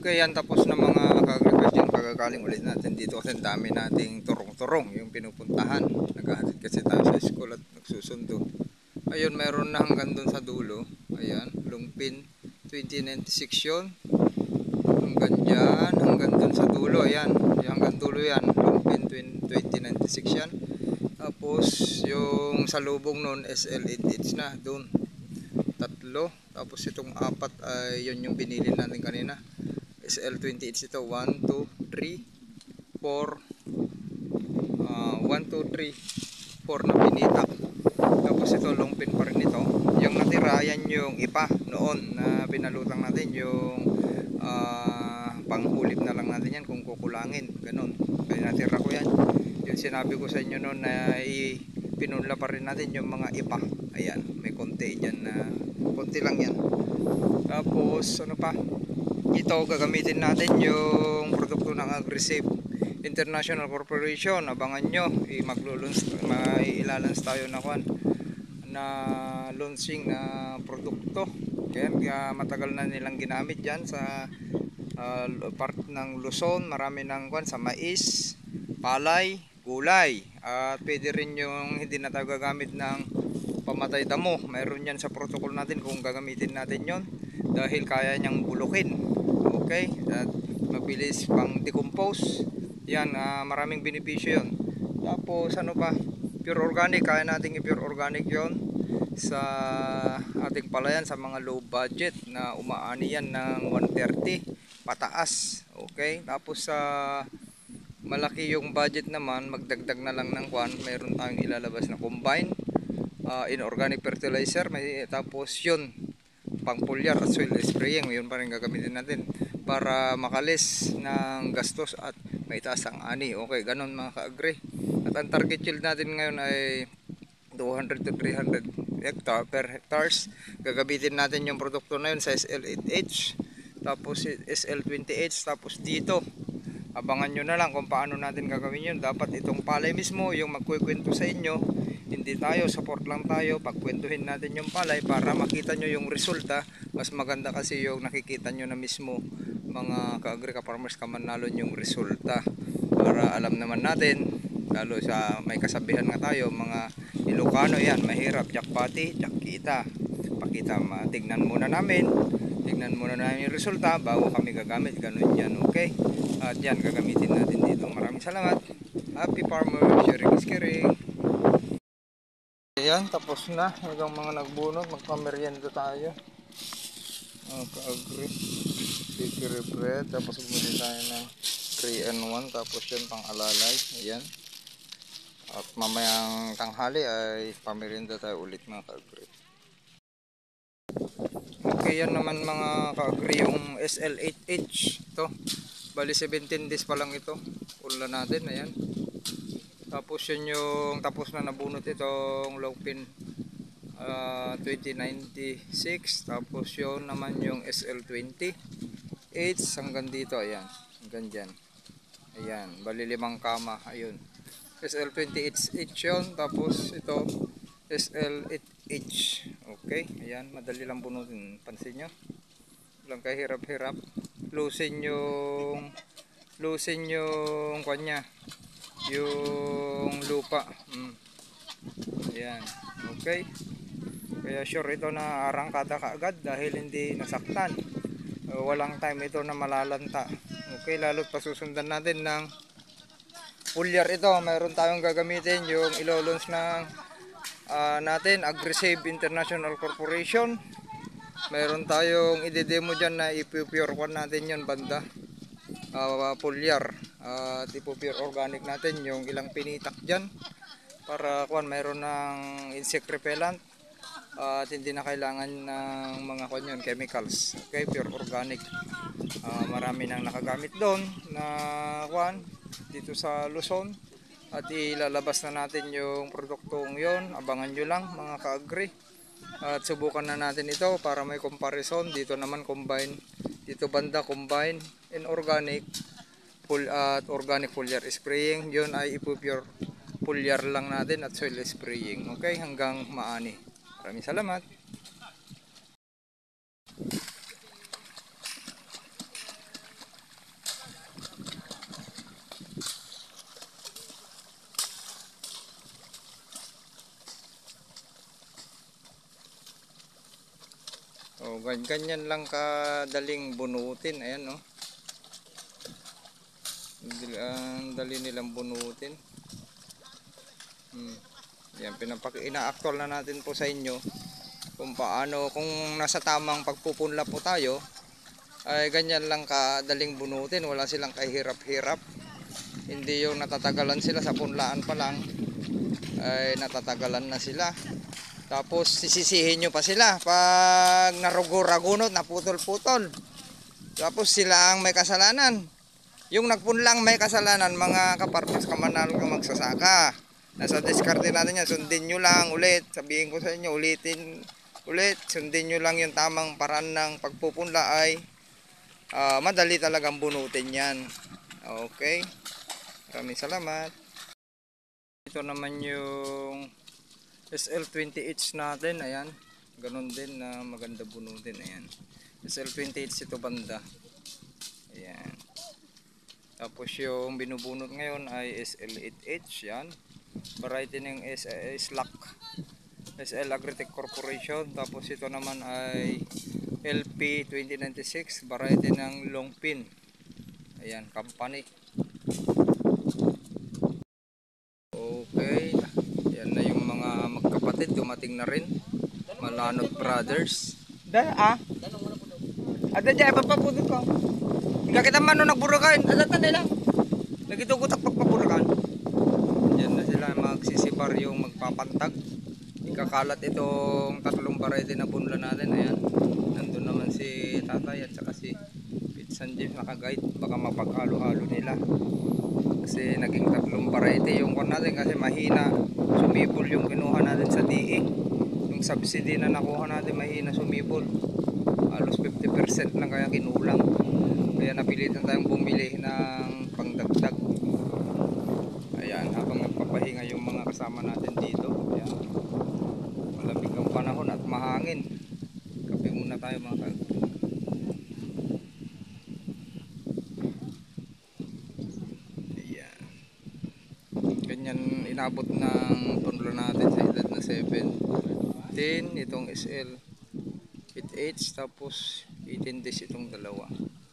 Okay, yan tapos na mga ka-agriculture. Pagkakaling ulit natin dito kasi dami nating turong-turong yung pinupuntahan. Naghahatid kasi tayo sa school at nagsusundo. Ayun, meron na hanggang dun sa dulo. Ayan, Lungpin 2096 yun. Hanggang dyan, hanggang dun sa dulo. Ayan, hanggang dulo yan. Lungpin 2096 yan. Tapos yung salubong nun SL88 na dun. Tatlo. Tapos itong apat ay yun yung binili natin kanina. SL28 ito. 1, 2, 3, 4. 1, 2, 3, 4 na pinitak. Tapos ito longpin pa rin ito. Yung natira yan yung ipa noon na pinalutang natin. Yung panghulip na lang natin yan kung kukulangin. Ganon. Kaya natira ko yan. Yung sinabi ko sa inyo noon na pinunla pa rin natin yung mga ipa. Ayan. May konti dyan na konti lang yan. Tapos ano pa, ito gagamitin natin yung produkto ng Agrisave International Corporation. Abangan nyo, mailalans tayo na launching na produkto. Kaya matagal na nilang ginamit dyan sa part ng Luzon. Marami ng sa mais, palay, gulay. At pwede rin yung hindi na tayo gagamit ng pamatay damo. Mayroon yan sa protocol natin kung gagamitin natin yon dahil kaya niyang bulukin. Okay, at mabilis pang decompose yan. Maraming benepisyo yon. Tapos ano pa, pure organic, kaya natin i-pure organic yon sa ating palayan sa mga low budget na umaani yan ng 130 pataas. Okay, tapos sa malaki yung budget naman, magdagdag na lang ng mayroon tayong ilalabas na combine inorganic fertilizer. Tapos yun pang foliar at soil spraying, yun pa rin gagamitin natin para makalis ng gastos at maitaas ang ani. Okay, ganun mga ka-agri. At ang target yield natin ngayon ay 200 to 300 per hectares. Gagamitin natin yung produkto na yun sa SL8H, tapos SL20H, tapos dito abangan nyo na lang kung paano natin gagawin yun. Dapat itong palay mismo yung magkukwento sa inyo, hindi tayo, support lang tayo, pagkwentuhin natin yung palay para makita nyo yung resulta. Mas maganda kasi yung nakikita nyo na mismo mga ka-agri ka-farmers kamanalon yung resulta, para alam naman natin, lalo sa may kasabihan nga tayo mga Ilocano, yan mahirap jackpoti, jackita. Pakita, tignan muna namin yung resulta bago kami gagamit, ganun yan. Okay, at yan gagamitin natin dito. Maraming salamat. Happy farmer, sharing is caring. Ayan, tapos na. Hanggang mga nagbunot, magpamerienda tayo. Ka-agri, bakery bread. Tapos bumili tayo ng 3-in-1. Tapos yun pang alalay. Ayan. At mamayang tanghali ay pamerienda tayo ulit mga ka-agri. Okay, yan naman mga ka-agri yung SL8H. Ito, bali 17 days pa lang ito. Pula natin, ayan. Tapos yun yung tapos na nabunot itong Longpin 2096. Tapos yun naman yung SL20H hanggang dito, ayan. Hanggang dyan. Ayan, bali 5 kama, ayun. SL20H yun. Tapos ito SL8H. Okay, ayan, madali lang bunutin. Pansin nyo, lang kahirap-hirap. Lusin yung kanya, yung lupa. Ayan, okay. Kaya sure ito na arangkada kaagad dahil hindi nasaktan. Walang time ito na malalanta. Okay, lalo't pasusundan natin ng foliar ito. Mayroon tayong gagamitin yung ilolons ng natin, Agrisave International Corporation. Mayroon tayong i-demo dyan na ipupure natin yun banda. Foliar. Ipupure organic natin yung ilang pinitak dyan. Para mayroon ng insect repellent. At hindi na kailangan ng mga chemicals. Okay, pure organic. Marami nang nakagamit doon na dito sa Luzon. At ilalabas na natin yung produktong yon. Abangan nyo lang mga ka-agri. At subukan na natin ito para may comparison. Dito naman combine. Dito banda combine in organic at organic foliar spraying. Yun ay ipupure foliar lang natin at soil spraying. Okay, hanggang maani. Maraming salamat. ganyan lang kadaling bunutin. Ayan, no. Ang dali nilang bunutin. Yan, ina-actual na natin po sa inyo kung paano, kung nasa tamang pagpupunla po tayo, ay ganyan lang kadaling bunutin. Wala silang kahirap-hirap. Hindi yung natatagalan sila sa punlaan pa lang, ay natatagalan na sila. Tapos sisisihin nyo pa sila pag narugo-ragunot, naputol-putol. Tapos sila ang may kasalanan. Yung nagpunlang may kasalanan, mga kapartners, kamanal ka magsasaka. Nasa diskarte natin yan. Sundin nyo lang ulit. Sabihin ko sa inyo, ulitin ulit. Sundin nyo lang yung tamang paraan ng pagpupunla, ay madali talagang bunutin yan. Okay. Maraming salamat. Ito naman yung SL20H natin. Ayan. Ganon din na maganda bunutin. Ayan. SL20H ito banda. Ayan. Tapos yung binubunot ngayon ay SL8H. Yan. Variety ng SLAC. SL Agritech Corporation. Tapos ito naman ay LP 2096. Variety ng long pin. Ayan. Company. Okay. Yan na yung mga magkapatid. Dumating na rin. Malanot Brothers. Ada dyan. Papapudot ko. Ika kita man nung nagburakan. Alatan nila. Nagitugutak pagpapurakan. Yan na sila magsisibar yung magpapantag. Ikakalat itong tatlong variety na punla natin. Ayan. Nandun naman si tatay at saka si Pitsan James nakagayad. Baka mapaghalo-halo nila. Kasi naging tatlong variety yung kon natin kasi mahina. Sumibol yung kinuha natin sa DE. Yung subsidy na nakuha natin mahina sumibol. Halos 50% lang kaya kinulang. Kaya napilitan tayong bumili ng pangdagdag. Ayan, habang nagpapahinga yung mga kasama natin dito. Ayan. Malamig ang panahon at mahangin. Kape muna tayo mga kagawin. Ayan. Ganyan inabot ng punlo natin sa edad na 17. Itong SL 8H tapos 18 days itong dalawa.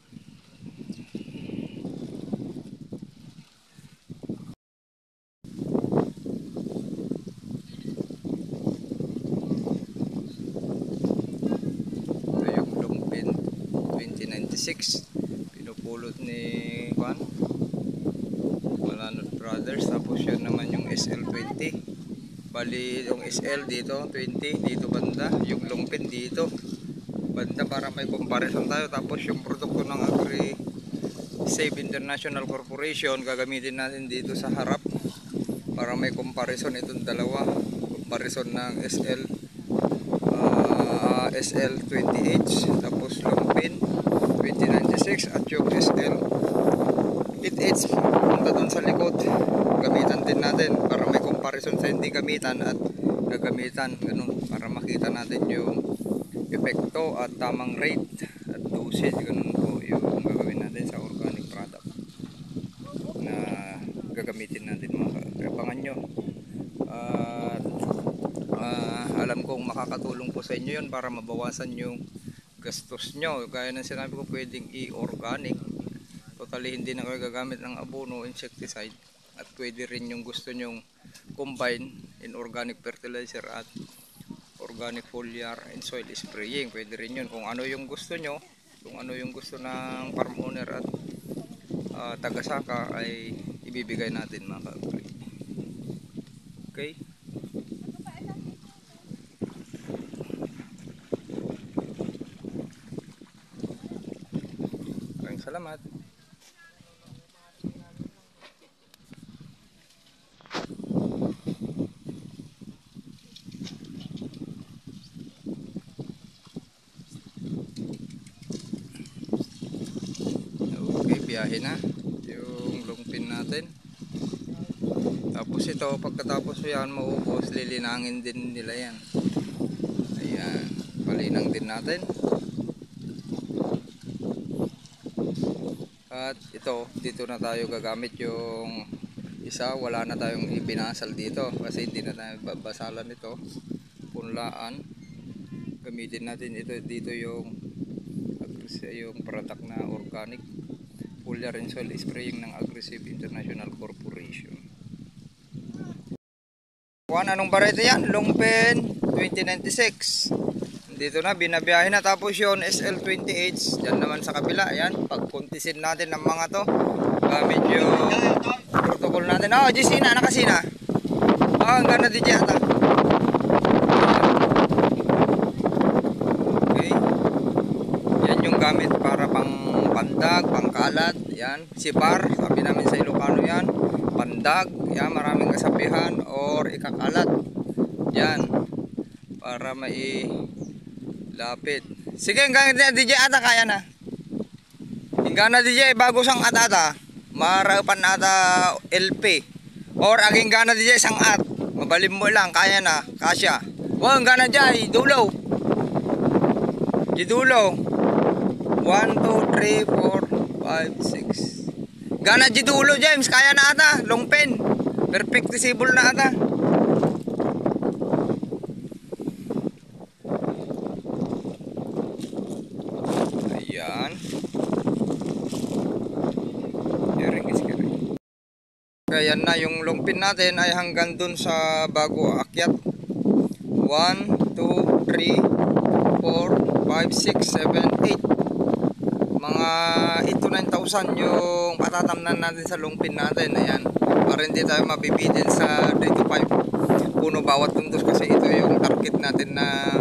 Pinupulot ni Juan Malanot Brothers. Tapos yun naman yung SL20. Bali yung SL dito 20 dito banda, yung long pin dito banda para may comparison tayo. Tapos yung produkto ng Agri Save International Corporation gagamitin natin dito sa harap para may comparison itong dalawa. Comparison ng SL20H tapos long pin 2096 at yung SL 8H punta dun sa likod. Gamitan din natin para may comparison sa hindi gamitan at gagamitan, ganun, para makita natin yung epekto at tamang rate at dosage. Ganun po yung gagawin natin sa organic product na gagamitin natin mga kapangan nyo. At alam kong makakatulong po sa inyo yun para mabawasan yung gastos nyo. Gaya ng sinabi ko, pwedeng i-organic, totally hindi na kayo gagamit ng abono, insecticide, at pwede rin yung gusto nyong combine in organic fertilizer at organic foliar and soil spraying. Pwede rin yun kung ano yung gusto nyo, kung ano yung gusto ng farm owner at tagasaka ay ibibigay natin mga ka-agri. Okay. Salamat. Okay, biyahe na yung long pin natin. Tapos ito, pagkatapos yan maubos, lilinangin din nila yan. Ayan, palinang din natin. At ito, dito na tayo gagamit yung isa. Wala na tayong ibinasal dito kasi hindi na tayo babasalan ito. Punlaan. gagamitin natin dito yung product na organic foliar and soil spraying ng Aggressive International Corporation. Anong variety yan? Longpen 2096. Dito na, binabiyahe na. Tapos yun, SL20H. Diyan naman sa kabila. Ayan, pagkuntisin natin ng mga to. Gamit yung protocol natin. Oh, Gisina, nakasina. Oh, ang gana di dyan. Okay. Yan yung gamit para pang pandag, pangkalat. Yan, sipar. Sabi namin sa Ilocano yan. Pandag, yan, maraming kasabihan or ikakalat. Yan, para mailapit. Sige, hanggang DJ ata kaya na. Hanggang na DJ, bago sang ata, marapan ata LP. Or aging gana DJ sang at. Mabalim mo lang, kaya na, kasya. Wow, hanggang na DJ, dulo. Dulo. 1, 2, 3, 4, 5, 6. Gana jidulo James, kaya na ata, long pen. Perfect visible na ata. Ayan. Kaya na yung long pen natin ay hanggang dun sa bago akyat. 1, 2, 3, 4, 5, 6, 7, 8. Mga 8 to 9,000 yung patatamnan natin sa longpin natin. Ayan, para hindi tayo mabibitin sa 3 to 5 puno bawat tuntos, kasi ito yung target natin na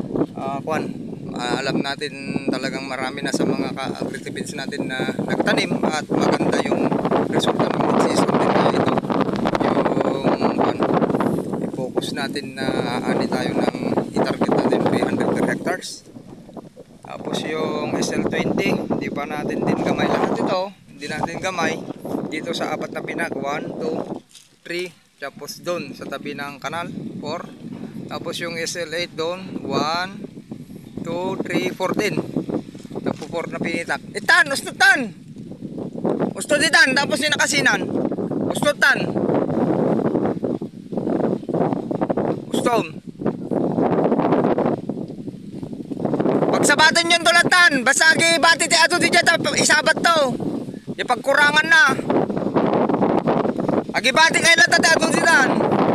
alam natin talagang marami na sa mga ka-agritipins natin na nagtanim at maganda yung resulta ng mid-season din na ito. Yung i-focus natin na ani tayo ng i-target natin 300 hectares. Tapos yung SL20, hindi pa natin din gamay lahat ito. Hindi natin gamay dito sa apat na pinag. 1, 2, 3. Tapos doon sa tabi ng kanal, 4. Tapos yung SL8 doon, 1, 2, 3, 4 din. Tapos 4 na pinitak. Itan, ustutan! Ustuditan, tapos sinakasinan. Ustutan. Uston. Pagsabatin yung tulatan, basta agi bati ti ato di dyan, isabat to. Yung pagkurangan na. Agi bati kayo lang tati ato di dyan.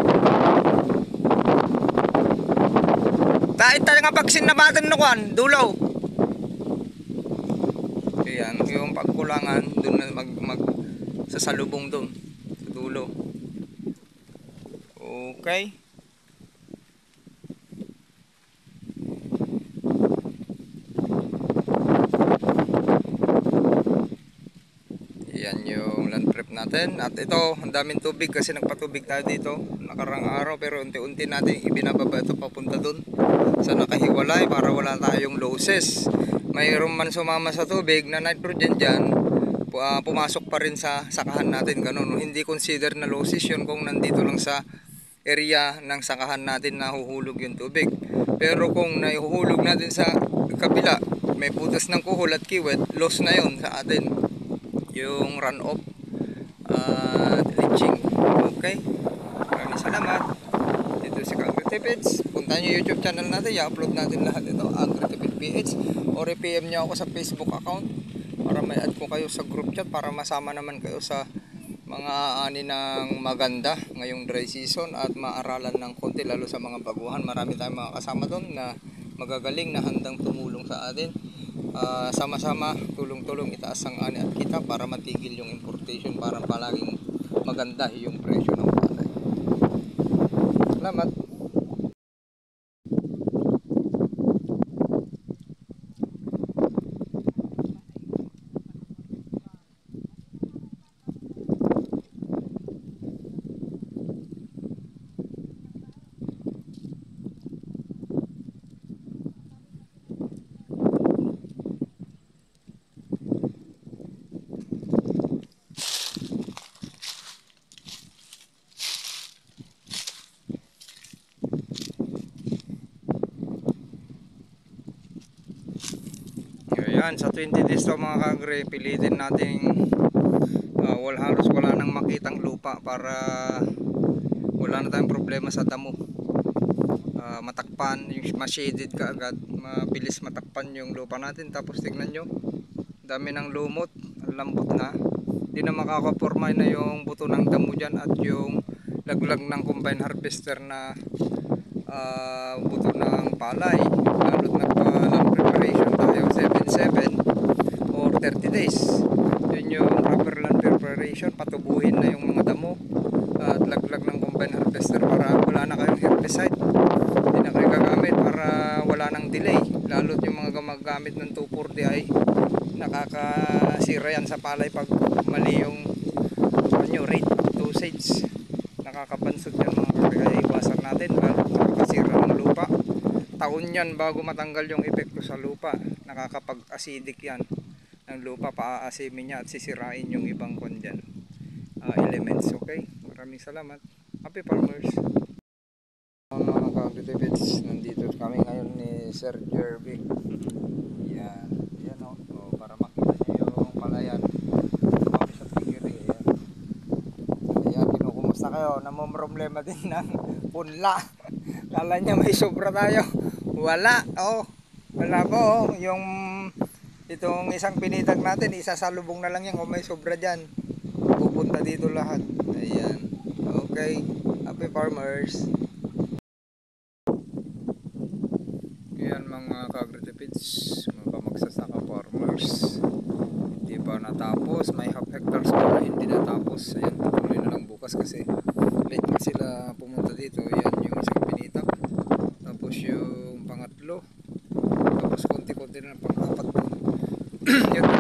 Kahit talaga pagsin na batin na kwan, dulaw. Ayan, yung pagkulangan, dun na sasalubong dun, sa dulo. Okay. Yan yung land prep natin. At ito, ang daming tubig kasi nagpatubig tayo dito nakarang araw, pero unti-unti natin ibinababa ito papunta dun sa nakahiwalay para wala tayong losses. Mayroon man sumama sa tubig na nitrogen dyan, pumasok pa rin sa sakahan natin. Ganun, hindi consider na losses yun kung nandito lang sa area ng sakahan natin nahuhulog yung tubig. Pero kung nahuhulog natin sa kabila, may butas ng kuhol at kiwet, loss na yun sa atin yung runoff leaching. Okay, maraming salamat. Dito si Agritipins. Punta nyo yung YouTube channel natin, i-upload natin lahat ito, Agritipins PH, or i-PM nyo ako sa Facebook account para may add ko kayo sa group chat para masama naman kayo sa mga ani ng maganda ngayong dry season at maaralan ng konti, lalo sa mga baguhan. Marami tayong mga kasama doon na magagaling na handang tumulong sa atin. Sama-sama tulong-tulong itaas ang ani at kita para matigil yung importation, para palaging maganda yung presyo ng palay. Salamat. Ayan, sa 20 days to mga kagre, pilitin nating halos wala nang makitang lupa para wala na tayong problema sa damo. matakpan, yung ma-shaded ka agad, mabilis matakpan yung lupa natin. Tapos tignan nyo, dami ng lumot, ang lambot na, hindi na makakaporma na yung buto ng damo dyan at yung laglag ng combine harvester na buto ng palay. Lalo't nagpa-land preparation tayo 7-7 or 30 days. Yun yung proper land preparation, patubuhin na yung mga damo at laglag ng combine harvester para wala na kayong herbicide, hindi na kayo gagamit para wala nang delay. Lalo't yung mga gumagamit ng 2,4-D ay nakakasira yan sa palay pag mali yung rate dosage, nakakabansot yan mga kape. Kaya iwasan natin, lalo't nakakasira ng lupa. Taon yan bago matanggal yung epekto sa lupa, nakakapag-acidic yan ng lupa, paaasimin niya at sisirain yung ibang elements. Okay, maraming salamat. Happy farmers. Mga ka-agritipits, nandito kami ngayon ni Sir Jerby. Yan, yan o. So, para makita nyo yung palayan. Kami sa pigiri. Ayan. Ayan, kinukumusta kayo. Namumroblema din ng punla. Kala niya may sobra tayo. Wala. Oh, wala po. Yung itong isang pinitag natin, isasalubong na lang yan kung may sobra dyan. Pupunta dito lahat. Ayan. Okay. Happy farmers. Ayan mga ka-agritipits, mga magsasaka farmers. Hindi pa natapos. May half hectares pa na hindi natapos. Ayan, tuloy na lang bukas kasi late na sila pumunta dito. Ayan yung isang pinitag. Tapos yung pangatlo. Tapos konti-konti na pang-apat. Yung